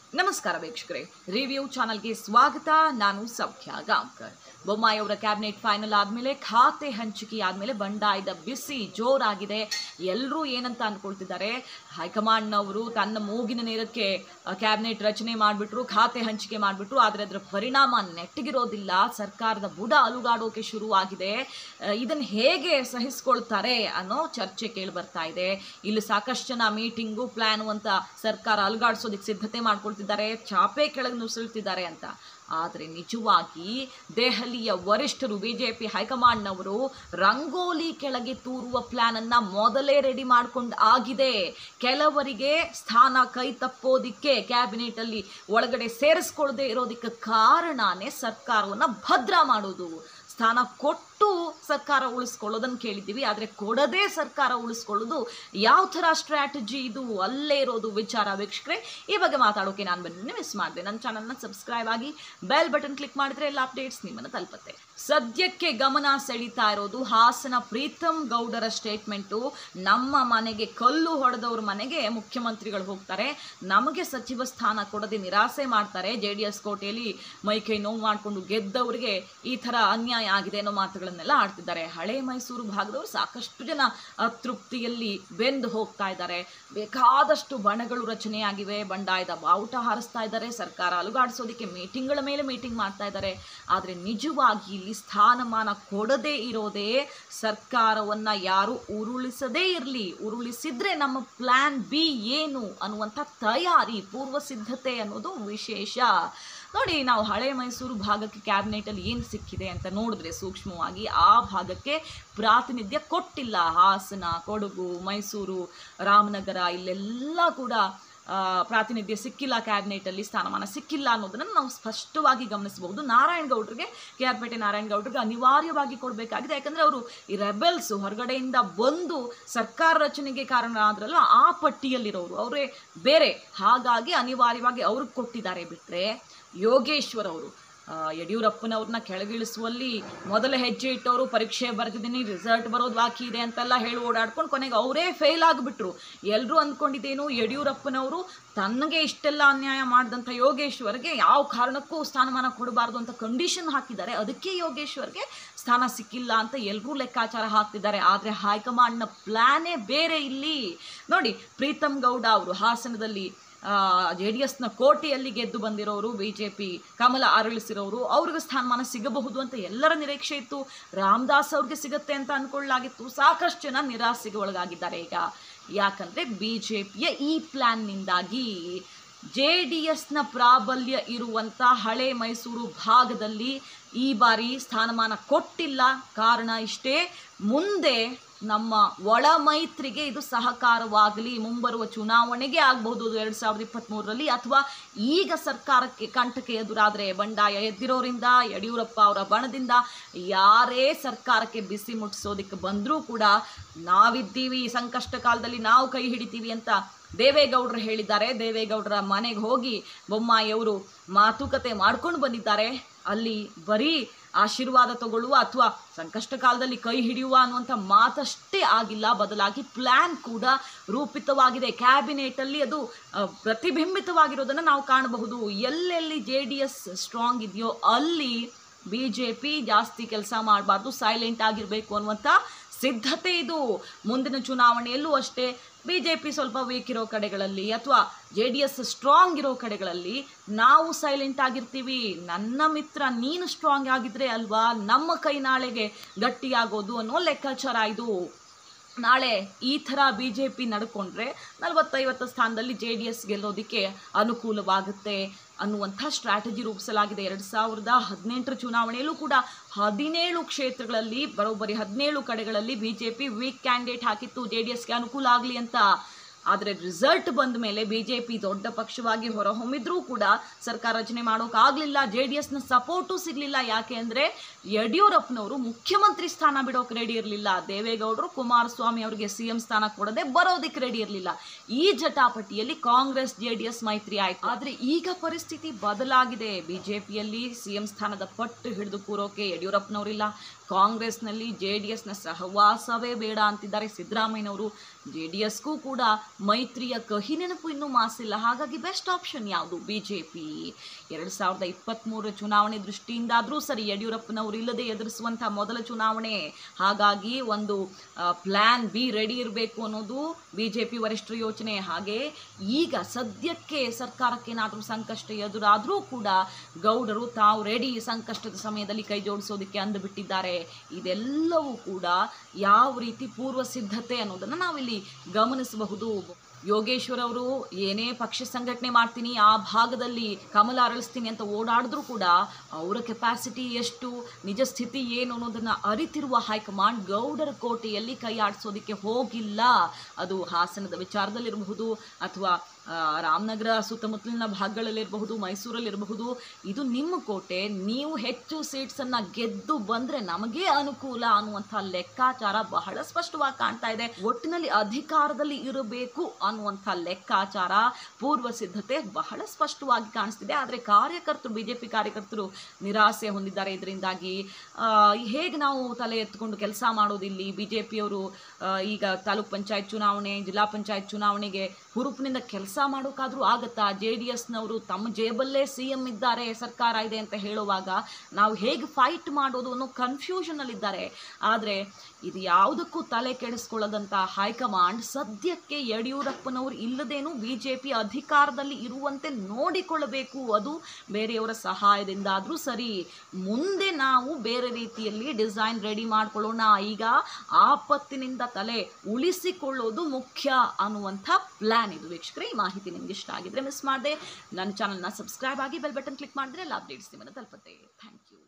ನಮಸ್ಕಾರ ವೀಕ್ಷಕರೇ, ರಿವ್ಯೂ ಚಾನಲ್ಗೆ ಸ್ವಾಗತ. ನಾನು ಸೌಖ್ಯ ಗಾಂವ್ಕರ್. ಬೊಮ್ಮಾಯಿ ಅವರ ಕ್ಯಾಬಿನೆಟ್ ಫೈನಲ್ ಆದಮೇಲೆ ಖಾತೆ ಹಂಚಿಕೆ ಆದಮೇಲೆ ಬಂಡಾಯದ ಬಿಸಿ ಜೋರಾಗಿದೆ. ಎಲ್ಲರೂ ಏನಂತ ಅಂದ್ಕೊಳ್ತಿದ್ದಾರೆ, ಹೈಕಮಾಂಡ್ನವರು ತನ್ನ ಮೂಗಿನ ನೇರಕ್ಕೆ ಕ್ಯಾಬಿನೆಟ್ ರಚನೆ ಮಾಡಿಬಿಟ್ರು, ಖಾತೆ ಹಂಚಿಕೆ ಮಾಡಿಬಿಟ್ರು, ಆದರೆ ಅದರ ಪರಿಣಾಮ ನೆಟ್ಟಿಗಿರೋದಿಲ್ಲ. ಸರ್ಕಾರದ ಬುಡ ಅಲುಗಾಡೋಕೆ ಶುರುವಾಗಿದೆ. ಇದನ್ನು ಹೇಗೆ ಸಹಿಸ್ಕೊಳ್ತಾರೆ ಅನ್ನೋ ಚರ್ಚೆ ಕೇಳಿ ಬರ್ತಾ ಇದೆ. ಇಲ್ಲಿ ಸಾಕಷ್ಟು ಜನ ಮೀಟಿಂಗು ಪ್ಲ್ಯಾನು ಅಂತ ಸರ್ಕಾರ ಅಲುಗಾಡಿಸೋದಕ್ಕೆ ಸಿದ್ಧತೆ ಮಾಡ್ಕೊಳ್ತಿದ್ದಾರೆ, ಚಾಪೆ ಕೆಳಗೆ ನುಸುಳ್ತಿದ್ದಾರೆ ಅಂತ. ಆದರೆ ನಿಜವಾಗಿ ದೆಹಲಿಯ ವರಿಷ್ಠರು ಬಿಜೆಪಿ ಹೈಕಮಾಂಡ್ನವರು ರಂಗೋಲಿ ಕೆಳಗೆ ತೂರುವ ಪ್ಲಾನನ್ನು ಮೊದಲೇ ರೆಡಿ ಮಾಡ್ಕೊಂಡು ಆಗಿದೆ. ಕೆಲವರಿಗೆ ಸ್ಥಾನ ಕೈ ತಪ್ಪೋದಿಕ್ಕೆ ಕ್ಯಾಬಿನೆಟಲ್ಲಿ ಒಳಗಡೆ ಸೇರಿಸ್ಕೊಳ್ಳದೆ ಇರೋದಕ್ಕೆ ಕಾರಣನೇ ಸರ್ಕಾರವನ್ನು ಭದ್ರ ಮಾಡೋದು. ಸ್ಥಾನ ಕೊಟ್ಟು ಸರ್ಕಾರ ಉಳಿಸ್ಕೊಳ್ಳೋದನ್ನು ಕೇಳಿದ್ದೀವಿ, ಆದರೆ ಕೊಡದೇ ಸರ್ಕಾರ ಉಳಿಸ್ಕೊಳ್ಳೋದು ಯಾವ ಥರ ಸ್ಟ್ರಾಟಜಿ ಇದು? ಅಲ್ಲೇ ಇರೋದು ವಿಚಾರ ವೀಕ್ಷಕರೇ. ಈ ಬಗ್ಗೆ ಮಾತಾಡೋಕೆ ನಾನು ಬಂದಿದ್ದೀನಿ, ಮಿಸ್ ಮಾಡಿದೆ. ನನ್ನ ಚಾನಲ್ನ ಸಬ್ಸ್ಕ್ರೈಬ್ ಆಗಿ ಬೆಲ್ ಬಟನ್ ಕ್ಲಿಕ್ ಮಾಡಿದ್ರೆ ಎಲ್ಲ ಅಪ್ಡೇಟ್ಸ್ ನಿಮ್ಮನ್ನು ತಲುಪುತ್ತೆ. ಸದ್ಯಕ್ಕೆ ಗಮನ ಸೆಳೀತಾ ಇರೋದು ಹಾಸನ ಪ್ರೀತಮ್ ಗೌಡರ ಸ್ಟೇಟ್ಮೆಂಟು. ನಮ್ಮ ಮನೆಗೆ ಕಲ್ಲು ಹೊಡೆದವ್ರ ಮನೆಗೆ ಮುಖ್ಯಮಂತ್ರಿಗಳು ಹೋಗ್ತಾರೆ, ನಮಗೆ ಸಚಿವ ಸ್ಥಾನ ಕೊಡದೆ ನಿರಾಸೆ ಮಾಡ್ತಾರೆ, JDS ಕೋಟೆಯಲ್ಲಿ ಮೈಕೈ ನೋವು ಮಾಡಿಕೊಂಡು ಗೆದ್ದವರಿಗೆ ಈ ಥರ ಅನ್ಯಾಯ ಆಗಿದೆ ಅನ್ನೋ ಮಾತುಗಳನ್ನೆಲ್ಲ ಆಡ್ತಿದ್ದಾರೆ. ಹಳೆ ಮೈಸೂರು ಭಾಗದವರು ಸಾಕಷ್ಟು ಜನ ಅತೃಪ್ತಿಯಲ್ಲಿ ಬೆಂದು ಹೋಗ್ತಾ ಇದ್ದಾರೆ. ಬೇಕಾದಷ್ಟು ಬಣಗಳು ರಚನೆಯಾಗಿವೆ, ಬಂಡಾಯದ ಬಾವುಟ ಹಾರಿಸ್ತಾ ಇದ್ದಾರೆ, ಸರ್ಕಾರ ಅಲುಗಾಡಿಸೋದಕ್ಕೆ ಮೀಟಿಂಗ್ಗಳ ಮೇಲೆ ಮೀಟಿಂಗ್ ಮಾಡ್ತಾ ಇದ್ದಾರೆ. ಆದರೆ ನಿಜವಾಗಿ ಇಲ್ಲಿ ಸ್ಥಾನಮಾನ ಕೊಡದೇ ಇರೋದೇ ಸರ್ಕಾರವನ್ನು ಯಾರು ಉರುಳಿಸದೇ ಇರಲಿ, ಉರುಳಿಸಿದ್ರೆ ನಮ್ಮ ಪ್ಲ್ಯಾನ್ ಬಿ ಏನು ಅನ್ನುವಂಥ ತಯಾರಿ, ಪೂರ್ವ ಸಿದ್ಧತೆ ಅನ್ನೋದು ವಿಶೇಷ. ನೋಡಿ, ನಾವು ಹಳೆ ಮೈಸೂರು ಭಾಗಕ್ಕೆ ಕ್ಯಾಬಿನೆಟಲ್ಲಿ ಏನು ಸಿಕ್ಕಿದೆ ಅಂತ ನೋಡಿದ್ರೆ ಸೂಕ್ಷ್ಮವಾಗಿ ಆ ಭಾಗಕ್ಕೆ ಪ್ರಾತಿನಿಧ್ಯ ಕೊಟ್ಟಿಲ್ಲ. ಹಾಸನ, ಕೊಡಗು, ಮೈಸೂರು, ರಾಮನಗರ ಇಲ್ಲೆಲ್ಲ ಕೂಡ ಪ್ರಾತಿನಿಧ್ಯ ಸಿಕ್ಕಿಲ್ಲ, ಕ್ಯಾಬಿನೆಟಲ್ಲಿ ಸ್ಥಾನಮಾನ ಸಿಕ್ಕಿಲ್ಲ ಅನ್ನೋದನ್ನು ನಾವು ಸ್ಪಷ್ಟವಾಗಿ ಗಮನಿಸಬಹುದು. ನಾರಾಯಣಗೌಡರಿಗೆ, KR ನಾರಾಯಣಗೌಡರಿಗೆ ಅನಿವಾರ್ಯವಾಗಿ ಕೊಡಬೇಕಾಗಿದೆ. ಯಾಕಂದರೆ ಅವರು ಈ ರೆಬೆಲ್ಸು ಹೊರಗಡೆಯಿಂದ ಬಂದು ಸರ್ಕಾರ ರಚನೆಗೆ ಕಾರಣ ಆದ್ರಲ್ಲ, ಆ ಪಟ್ಟಿಯಲ್ಲಿರೋರು ಅವರೇ ಬೇರೆ. ಹಾಗಾಗಿ ಅನಿವಾರ್ಯವಾಗಿ ಅವ್ರಿಗೆ ಕೊಟ್ಟಿದ್ದಾರೆ. ಬಿಟ್ಟರೆ ಯೋಗೇಶ್ವರ್ ಅವರು ಯಡಿಯೂರಪ್ಪನವ್ರನ್ನ ಕೆಳಗಿಳಿಸುವಲ್ಲಿ ಮೊದಲ ಹೆಜ್ಜೆ ಇಟ್ಟವರು, ಪರೀಕ್ಷೆ ಬರೆದಿದ್ದೀನಿ, ರಿಸಲ್ಟ್ ಬರೋದು ಬಾಕಿ ಇದೆ ಅಂತೆಲ್ಲ ಹೇಳಿ ಓಡಾಡ್ಕೊಂಡು ಕೊನೆಗೆ ಅವರೇ ಫೇಲ್ ಆಗಿಬಿಟ್ರು. ಎಲ್ಲರೂ ಅಂದ್ಕೊಂಡಿದ್ದೇನು, ಯಡಿಯೂರಪ್ಪನವರು ತನಗೆ ಇಷ್ಟೆಲ್ಲ ಅನ್ಯಾಯ ಮಾಡಿದಂಥ ಯೋಗೇಶ್ವರ್ಗೆ ಯಾವ ಕಾರಣಕ್ಕೂ ಸ್ಥಾನಮಾನ ಕೊಡಬಾರ್ದು ಅಂತ ಕಂಡೀಷನ್ ಹಾಕಿದ್ದಾರೆ. ಅದಕ್ಕೆ ಯೋಗೇಶ್ವರ್ಗೆ ಸ್ಥಾನ ಸಿಕ್ಕಿಲ್ಲ ಅಂತ ಎಲ್ಲರೂ ಲೆಕ್ಕಾಚಾರ ಹಾಕ್ತಿದ್ದಾರೆ. ಆದರೆ ಹೈಕಮಾಂಡ್ನ ಪ್ಲ್ಯಾನೇ ಬೇರೆ ಇಲ್ಲಿ. ನೋಡಿ, ಪ್ರೀತಮ್ ಗೌಡ ಅವರು ಹಾಸನದಲ್ಲಿ JDSನ ಕೋಟೆಯಲ್ಲಿ ಗೆದ್ದು ಬಂದಿರೋರು, BJP ಕಮಲ ಅರಳಿಸಿರೋರು, ಅವ್ರಿಗೆ ಸ್ಥಾನಮಾನ ಸಿಗಬಹುದು ಅಂತ ಎಲ್ಲರ ನಿರೀಕ್ಷೆ ಇತ್ತು. ರಾಮದಾಸ್ ಅವ್ರಿಗೆ ಸಿಗುತ್ತೆ ಅಂತ ಅಂದ್ಕೊಳ್ಳಲಾಗಿತ್ತು. ಸಾಕಷ್ಟು ಜನ ನಿರಾಸೆಗೆ ಒಳಗಾಗಿದ್ದಾರೆ ಈಗ. ಯಾಕಂದರೆ BJPಯ ಈ ಪ್ಲ್ಯಾನ್ನಿಂದಾಗಿ JDSನ ಪ್ರಾಬಲ್ಯ ಇರುವಂಥ ಹಳೆ ಮೈಸೂರು ಭಾಗದಲ್ಲಿ ಈ ಬಾರಿ ಸ್ಥಾನಮಾನ ಕೊಟ್ಟಿಲ್ಲ. ಕಾರಣ ಇಷ್ಟೇ, ಮುಂದೆ ನಮ್ಮ ಒಳ ಮೈತ್ರಿಗೆ ಇದು ಸಹಕಾರವಾಗಲಿ, ಮುಂಬರುವ ಚುನಾವಣೆಗೆ ಆಗಬಹುದು 2023ರಲ್ಲಿ, ಅಥವಾ ಈಗ ಸರ್ಕಾರಕ್ಕೆ ಕಂಟಕ ಎದುರಾದರೆ ಬಂಡಾಯ ಎದ್ದಿರೋರಿಂದ, ಯಡಿಯೂರಪ್ಪ ಅವರ ಬಣದಿಂದ ಯಾರೇ ಸರ್ಕಾರಕ್ಕೆ ಬಿಸಿ ಮುಟ್ಟಿಸೋದಕ್ಕೆ ಬಂದರೂ ಕೂಡ ನಾವಿದ್ದೀವಿ, ಸಂಕಷ್ಟ ಕಾಲದಲ್ಲಿ ನಾವು ಕೈ ಹಿಡಿತೀವಿ ಅಂತ ದೇವೇಗೌಡರು ಹೇಳಿದ್ದಾರೆ. ದೇವೇಗೌಡರ ಮನೆಗೆ ಹೋಗಿ ಬೊಮ್ಮಾಯಿಯವರು ಮಾತುಕತೆ ಮಾಡ್ಕೊಂಡು ಬಂದಿದ್ದಾರೆ. ಅಲ್ಲಿ ಬರೀ ಆಶೀರ್ವಾದ ತಗೊಳ್ಳುವ ಅಥವಾ ಸಂಕಷ್ಟ ಕಾಲದಲ್ಲಿ ಕೈ ಹಿಡಿಯುವ ಅನ್ನುವಂಥ ಮಾತಷ್ಟೇ ಆಗಿಲ್ಲ, ಬದಲಾಗಿ ಪ್ಲ್ಯಾನ್ ಕೂಡ ರೂಪಿತವಾಗಿದೆ. ಕ್ಯಾಬಿನೆಟಲ್ಲಿ ಅದು ಪ್ರತಿಬಿಂಬಿತವಾಗಿರೋದನ್ನು ನಾವು ಕಾಣಬಹುದು. ಎಲ್ಲೆಲ್ಲಿ JDS ಸ್ಟ್ರಾಂಗ್ ಇದೆಯೋ ಅಲ್ಲಿ BJP ಜಾಸ್ತಿ ಕೆಲಸ ಮಾಡಬಾರ್ದು, ಸೈಲೆಂಟ್ ಆಗಿರಬೇಕು ಅನ್ನುವಂಥ ಸಿದ್ಧತೆ ಇದು. ಮುಂದಿನ ಚುನಾವಣೆಯಲ್ಲೂ ಅಷ್ಟೇ BJP ಸ್ವಲ್ಪ ವೀಕ್ ಇರೋ ಕಡೆಗಳಲ್ಲಿ ಅಥವಾ JDS ಸ್ಟ್ರಾಂಗ್ ಇರೋ ಕಡೆಗಳಲ್ಲಿ ನಾವು ಸೈಲೆಂಟ್ ಆಗಿರ್ತೀವಿ. ನನ್ನ ಮಿತ್ರ ನೀನು ಸ್ಟ್ರಾಂಗ್ ಆಗಿದ್ರೆ ಅಲ್ವಾ ನಮ್ಮ ಕೈ ನಾಳೆಗೆ ಗಟ್ಟಿಯಾಗೋದು ಅನ್ನೋ ಲೆಕ್ಕಾಚಾರ ಇದು. ನಾಳೆ ಈ ಥರ BJP ನಡ್ಕೊಂಡ್ರೆ 40-50 ಸ್ಥಾನದಲ್ಲಿ JDS ಗೆಲ್ಲೋದಕ್ಕೆ ಅನುಕೂಲವಾಗುತ್ತೆ ಅನ್ನುವಂಥ ಸ್ಟ್ರಾಟಜಿ ರೂಪಿಸಲಾಗಿದೆ. 2018 ಚುನಾವಣೆಯಲ್ಲೂ ಕೂಡ 17 ಕ್ಷೇತ್ರಗಳಲ್ಲಿ, ಬರೋಬ್ಬರಿ 17 ಕಡೆಗಳಲ್ಲಿ BJP ವೀಕ್ ಕ್ಯಾಂಡಿಡೇಟ್ ಹಾಕಿತ್ತು JDSಗೆ ಅನುಕೂಲ ಆಗಲಿ ಅಂತ. ಆದರೆ ರಿಸಲ್ಟ್ ಬಂದ ಮೇಲೆ BJP ದೊಡ್ಡ ಪಕ್ಷವಾಗಿ ಹೊರಹೊಮ್ಮಿದ್ರೂ ಕೂಡ ಸರ್ಕಾರ ರಚನೆ ಮಾಡೋಕ್ಕಾಗಲಿಲ್ಲ. JDSನ ಸಪೋರ್ಟು ಸಿಗಲಿಲ್ಲ. ಯಾಕೆ ಅಂದರೆ ಯಡಿಯೂರಪ್ಪನವರು ಮುಖ್ಯಮಂತ್ರಿ ಸ್ಥಾನ ಬಿಡೋಕೆ ರೆಡಿ ಇರಲಿಲ್ಲ. ದೇವೇಗೌಡರು ಕುಮಾರಸ್ವಾಮಿ ಅವರಿಗೆ CM ಸ್ಥಾನ ಕೊಡದೆ ಬರೋದಕ್ಕೆ ರೆಡಿ ಇರಲಿಲ್ಲ. ಈ ಜಟಾಪಟಿಯಲ್ಲಿ ಕಾಂಗ್ರೆಸ್ JDS ಮೈತ್ರಿ ಆಯಿತು. ಆದರೆ ಈಗ ಪರಿಸ್ಥಿತಿ ಬದಲಾಗಿದೆ. BJPಯಲ್ಲಿ CM ಸ್ಥಾನದ ಪಟ್ಟು ಹಿಡಿದು ಕೂರೋಕೆ ಯಡಿಯೂರಪ್ಪನವರಿಲ್ಲ. ಕಾಂಗ್ರೆಸ್ನಲ್ಲಿ JDSನ ಸಹವಾಸವೇ ಬೇಡ ಅಂತಿದ್ದಾರೆ ಸಿದ್ದರಾಮಯ್ಯನವರು. JDSಗೂ ಕೂಡ ಮೈತ್ರಿಯ ಕಹಿ ನೆನಪು ಇನ್ನೂ ಮಾಸಿಲ್ಲ. ಹಾಗಾಗಿ ಬೆಸ್ಟ್ ಆಪ್ಷನ್ ಯಾವುದು? BJP. 2023 ಚುನಾವಣೆ ದೃಷ್ಟಿಯಿಂದಾದರೂ ಸರಿ, ಯಡಿಯೂರಪ್ಪನವರು ಇಲ್ಲದೆ ಎದುರಿಸುವಂಥ ಮೊದಲ ಚುನಾವಣೆ. ಹಾಗಾಗಿ ಒಂದು ಪ್ಲ್ಯಾನ್ ಬಿ ರೆಡಿ ಇರಬೇಕು ಅನ್ನೋದು BJP ವರಿಷ್ಠರ ಯೋಚನೆ. ಹಾಗೆ ಈಗ ಸದ್ಯಕ್ಕೆ ಸರ್ಕಾರಕ್ಕೇನಾದರೂ ಸಂಕಷ್ಟ ಎದುರಾದರೂ ಕೂಡ ಗೌಡರು ತಾವು ರೆಡಿ ಸಂಕಷ್ಟದ ಸಮಯದಲ್ಲಿ ಕೈ ಜೋಡಿಸೋದಕ್ಕೆ ಅಂದುಬಿಟ್ಟಿದ್ದಾರೆ. ಇದೆಲ್ಲವೂ ಕೂಡ ಯಾವ ರೀತಿ ಪೂರ್ವ ಸಿದ್ಧತೆ ಅನ್ನೋದನ್ನು ನಾವಿಲ್ಲಿ ಗಮನಿಸಬಹುದು. ಯೋಗೇಶ್ವರ್ ಅವರು ಏನೇ ಪಕ್ಷ ಸಂಘಟನೆ ಮಾಡ್ತೀನಿ, ಆ ಭಾಗದಲ್ಲಿ ಕಮಲ ಅರಳಿಸ್ತೀನಿ ಅಂತ ಓಡಾಡಿದ್ರೂ ಕೂಡ ಅವರ ಕೆಪಾಸಿಟಿ ಎಷ್ಟು, ನಿಜ ಸ್ಥಿತಿ ಏನು ಅನ್ನೋದನ್ನು ಅರಿತಿರುವ ಹೈಕಮಾಂಡ್ ಗೌಡರ ಕೋಟೆಯಲ್ಲಿ ಕೈ ಆಡಿಸೋದಕ್ಕೆ ಹೋಗಿಲ್ಲ. ಅದು ಹಾಸನದ ವಿಚಾರದಲ್ಲಿರಬಹುದು, ಅಥವಾ ರಾಮನಗರ ಸುತ್ತಮುತ್ತಲಿನ ಭಾಗಗಳಲ್ಲಿರಬಹುದು, ಮೈಸೂರಲ್ಲಿರಬಹುದು. ಇದು ನಿಮ್ಮ ಕೋಟೆ, ನೀವು ಹೆಚ್ಚು ಸೀಟ್ಸನ್ನು ಗೆದ್ದು ಬಂದರೆ ನಮಗೇ ಅನುಕೂಲ ಅನ್ನುವಂಥ ಲೆಕ್ಕಾಚಾರ ಬಹಳ ಸ್ಪಷ್ಟವಾಗಿ ಕಾಣ್ತಾ ಇದೆ. ಒಟ್ಟಿನಲ್ಲಿ ಅಧಿಕಾರದಲ್ಲಿ ಇರಬೇಕು ಅನ್ನುವಂಥ ಲೆಕ್ಕಾಚಾರ, ಪೂರ್ವ ಸಿದ್ಧತೆ ಬಹಳ ಸ್ಪಷ್ಟವಾಗಿ ಕಾಣಿಸ್ತಿದೆ. ಆದರೆ ಕಾರ್ಯಕರ್ತರು, BJP ಕಾರ್ಯಕರ್ತರು ನಿರಾಸೆ ಹೊಂದಿದ್ದಾರೆ. ಇದರಿಂದಾಗಿ ಹೇಗೆ ನಾವು ತಲೆ ಎತ್ಕೊಂಡು ಕೆಲಸ ಮಾಡೋದಿಲ್ಲಿ? BJPಯವರು ಈಗ ತಾಲೂಕ್ ಪಂಚಾಯತ್ ಚುನಾವಣೆ, ಜಿಲ್ಲಾ ಪಂಚಾಯತ್ ಚುನಾವಣೆಗೆ ಹುರುಪಿನಿಂದ ಕೆಲಸ ಮಾಡೋಕ್ಕಾದರೂ ಆಗತ್ತಾ? JDSನವರು ತಮ್ಮ ಜೇಬಲ್ಲೇ CM ಇದ್ದಾರೆ, ಸರ್ಕಾರ ಇದೆ ಅಂತ ಹೇಳುವಾಗ ನಾವು ಹೇಗೆ ಫೈಟ್ ಮಾಡೋದು ಅನ್ನೋ ಕನ್ಫ್ಯೂಷನಲ್ಲಿದ್ದಾರೆ. ಆದರೆ ಇದು ಯಾವುದಕ್ಕೂ ತಲೆ ಕೆಡಿಸ್ಕೊಳ್ಳೋದಂಥ ಹೈಕಮಾಂಡ್ ಸದ್ಯಕ್ಕೆ ಯಡಿಯೂರಪ್ಪನವರು ಇಲ್ಲದೇನೂ BJP ಅಧಿಕಾರದಲ್ಲಿ ಇರುವಂತೆ ನೋಡಿಕೊಳ್ಳಬೇಕು. ಅದು ಬೇರೆಯವರ ಸಹಾಯದಿಂದಾದರೂ ಸರಿ. ಮುಂದೆ ನಾವು ಬೇರೆ ರೀತಿಯಲ್ಲಿ ಡಿಸೈನ್ ರೆಡಿ ಮಾಡ್ಕೊಳ್ಳೋಣ. ಈಗ ಆಪತ್ತಿನಿಂದ ತಲೆ ಉಳಿಸಿಕೊಳ್ಳೋದು ಮುಖ್ಯ ಅನ್ನುವಂಥ ಪ್ಲ್ಯಾನ್ ಇದು. ವೀಕ್ಷಕರೇ, ಈ ಮಾಹಿತಿ ನಿಮ್ಗೆ ಇಷ್ಟ ಆಗಿದ್ರೆ ಮಿಸ್ ಮಾಡದೆ ನನ್ನ ಚಾನಲ್ನ ಸಬ್ಸ್ಕ್ರೈಬ್ ಆಗಿ ಬೆಲ್ ಬಟನ್ ಕ್ಲಿಕ್ ಮಾಡಿದ್ರೆ ಎಲ್ಲ ಅಪ್ಡೇಟ್ಸ್ ನಿಮ್ಮನ್ನು ತಲುಪುತ್ತೆ. Thank you.